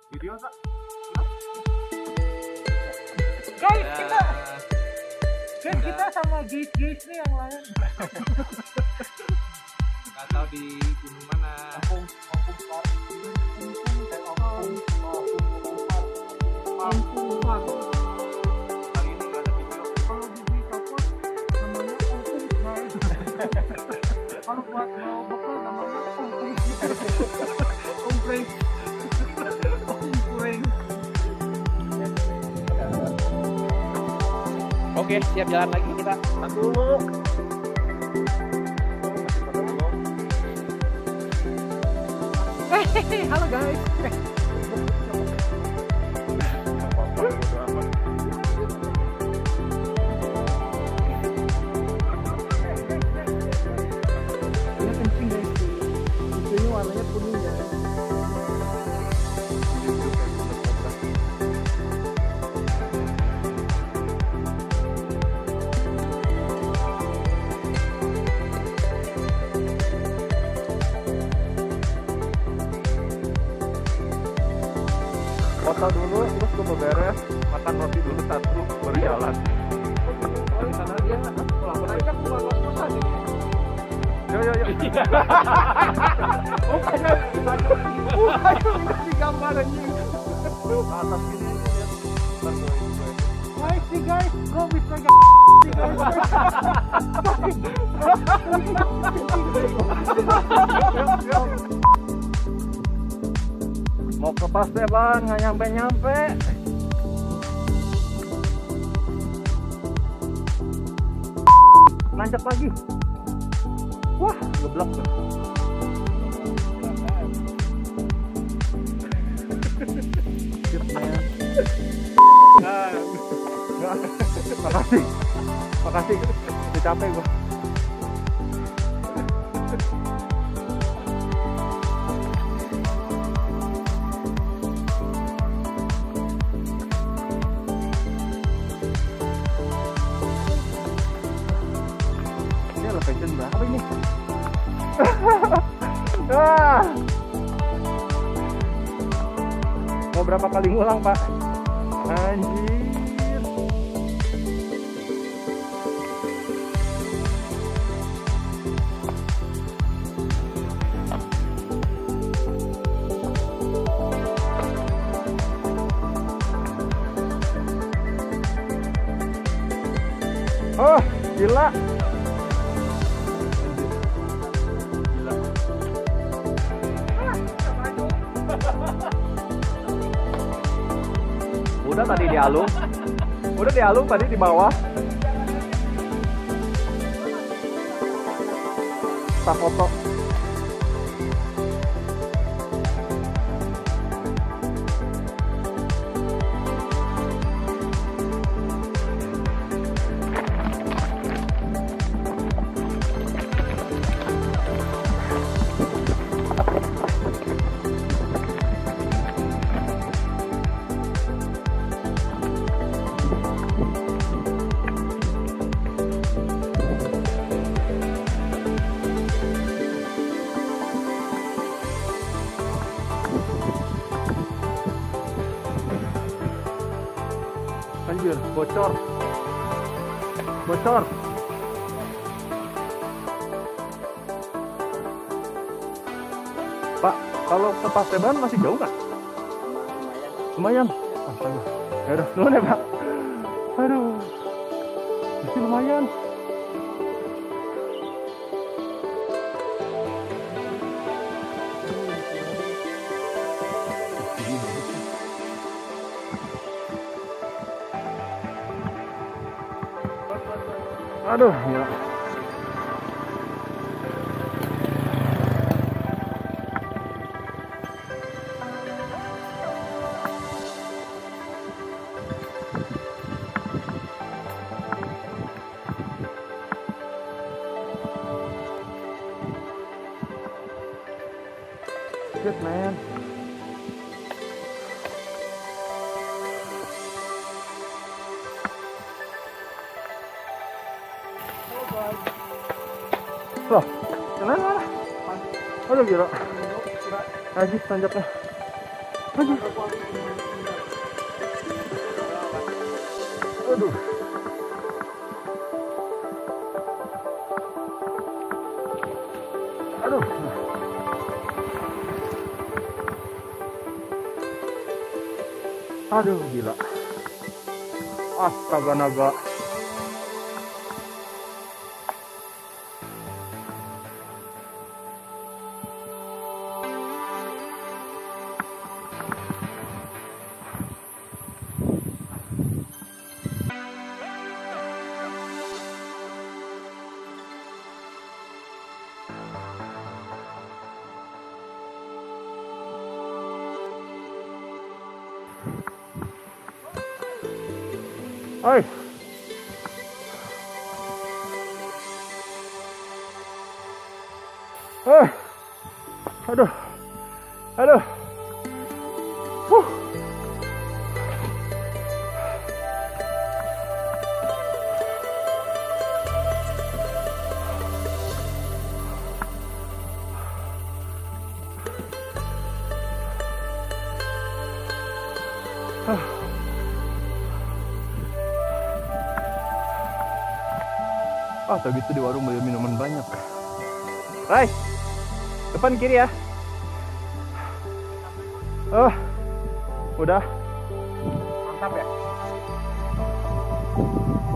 Video tak? Guys, kita sama guys nih yang lain. Nggak tahu di gunung mana. Kampung Par. Kali ini nggak ada video. Kalau di Kapur namanya Kampung guys. Kalau buat mau bekal namanya Kampung. Kompleng. Oke, siap jalan lagi kita. Dulu. Halo guys. Ini kencing guys. Ini warnanya kuning ya. Foto dulu, terus gue beberes, makan roti dulu satu, baru jalan. Karena dia mereka keluar kos-kosan ini. Yo. Bukannya di gambar anjing. Atas sini. Hai sih guys, kok bisa Mau ke Pasteban, nggak nyampe-nyampe. Nanjak lagi. Wah, geblek tuh. Makasih. Udah capek gua. Ini elevation berapa ini? Mau berapa kali ngulang, Pak? Anjir. Oh, gila. Udah tadi di alung. Udah di alung tadi di bawah. Tak foto. Anjir, bocor. Pak, kalau ke Pasteban masih jauh nggak? Lumayan. Astaga. Ya udah, nuhun ya, Pak. Aduh. Masih lumayan. Aduh, gila. Shit, man. Loh, jalan mana? Aduh gila. Najis tanjaknya. Aduh. Aduh. Aduh. Aduh, gila. Astaga naga. Hai. Aduh. Aduh. Tadi itu di warung beli minuman banyak. Rai, depan kiri ya. Udah. Mantap ya.